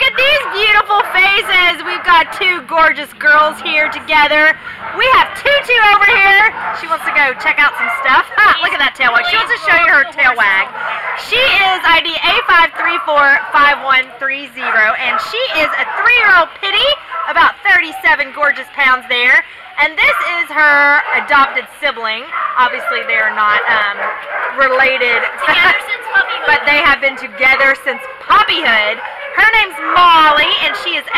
at these beautiful faces. We've got two gorgeous girls here together. We have Tutu over here. She wants to go check out some stuff. Look at that tail wag. She wants to show you her tail wag. She is ID A5345130, and she is a 3-year-old pitty, about 37 gorgeous pounds there. And this is her adopted sibling. Obviously, they are not related, but they have been together since puppyhood. Her name's Molly, and she is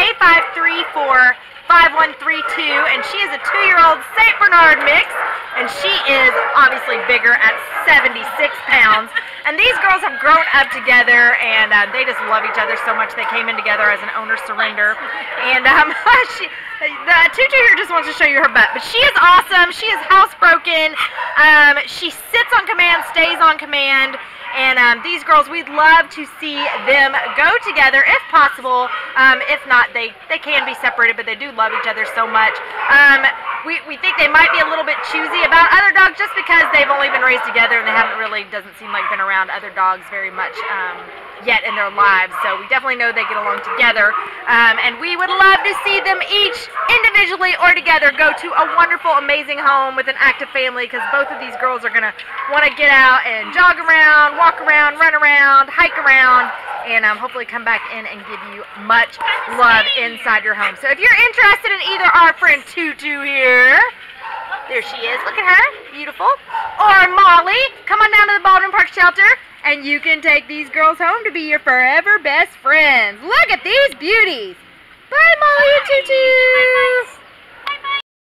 A5345132, and she is a 2-year-old St. Bernard mix, and she is obviously bigger at 76 pounds. And these girls have grown up together, and they just love each other so much. They came in together as an owner surrender. And Tutu here just wants to show you her butt. But she is awesome. She is housebroken. She sits on command, stays on command. And these girls, we'd love to see them go together if possible. If not, they can be separated, but they do love each other so much. We think they might be a little bit choosy about other dogs just because they've only been raised together and they haven't really, doesn't seem like, been around other dogs very much yet in their lives. So we definitely know they get along together. And we would love to see them each individually or together go to a wonderful, amazing home with an active family, because both of these girls are going to want to get out and jog around, walk around, run around, hike around, and hopefully come back in and give you much love inside your home. So if you're interested in either our friend Tutu here, there she is, look at her, beautiful, or Molly, come on down to the Baldwin Park shelter, and you can take these girls home to be your forever best friends. Look at these beauties. Bye, Molly and Tutu.